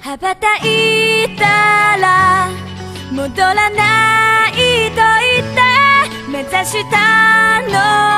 羽ばたいたら戻らないと言って目指したの